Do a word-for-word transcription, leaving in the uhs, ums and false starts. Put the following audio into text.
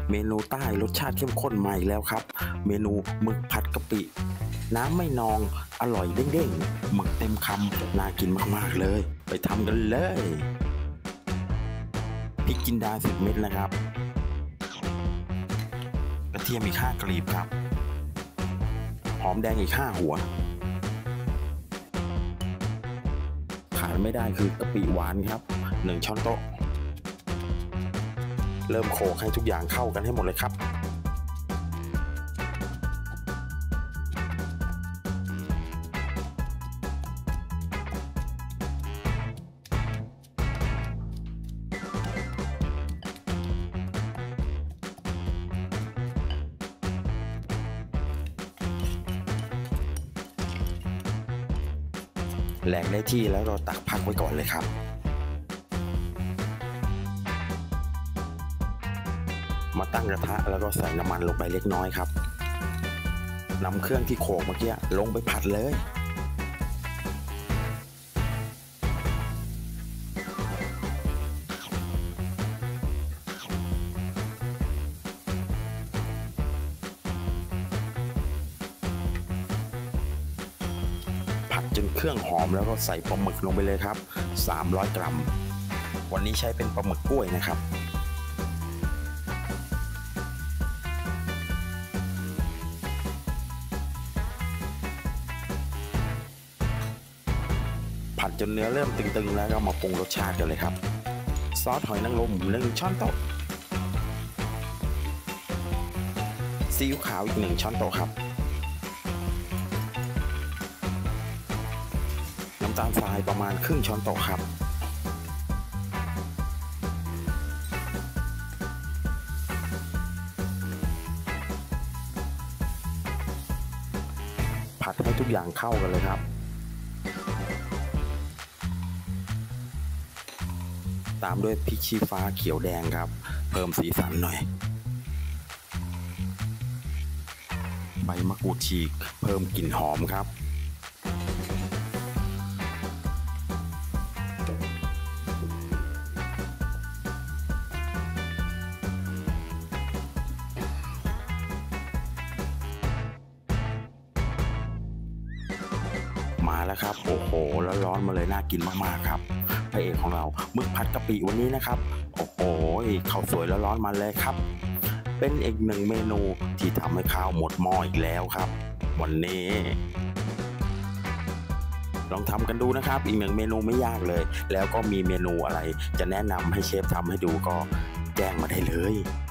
เมนูใต้รสชาติเข้มข้นมาอีกแล้วครับเมนูหมึกผัดกะปิน้ำไม่นองอร่อยเด้งๆหมึกเต็มคำน่ากินมากๆเลยไปทำกันเลยพริกจินดาสิบเม็ดนะครับกระเทียมอีกห้ากลีบครับหอมแดงอีกห้าหัวขาดไม่ได้คือกะปิหวานครับหนึ่งช้อนโต๊ะเริ่มโขลกให้ทุกอย่างเข้ากันให้หมดเลยครับแหลกได้ที่แล้วเราตักพักไว้ก่อนเลยครับมาตั้งกระทะแล้วก็ใส่น้ำมันลงไปเล็กน้อยครับนำเครื่องที่โขลกเมื่อกี้ลงไปผัดเลยผัดจนเครื่องหอมแล้วก็ใส่ปลาหมึกลงไปเลยครับสามร้อยกรัมวันนี้ใช้เป็นปลาหมึกกล้วยนะครับผัดจนเนื้อเริ่มตึงๆแล้วก็มาปรุงรสชาติกันเลยครับซอสหอยนางรมหนึ่งช้อนโต๊ะซีอิ๊วขาวอีกหนึ่งช้อนโต๊ะครับน้ำตาลทรายประมาณครึ่งช้อนโต๊ะครับผัดให้ทุกอย่างเข้ากันเลยครับตามด้วยพริกชี้ฟ้าเขียวแดงครับเพิ่มสีสันหน่อยใบมะกรูดฉีกเพิ่มกลิ่นหอมครับมาแล้วครับโอ้โหแล้วร้อนมาเลยน่ากินมากๆครับพระเอกของเราหมึกผัดกะปิวันนี้นะครับโอ้โหข้าวสวยแล้วร้อนมาเลยครับเป็นอีกหนึ่งเมนูที่ทำให้ข้าวหมดหม้ออีกแล้วครับวันนี้ลองทำกันดูนะครับอีกหนึ่งเมนูไม่ยากเลยแล้วก็มีเมนูอะไรจะแนะนำให้เชฟทำให้ดูก็แจ้งมาได้เลย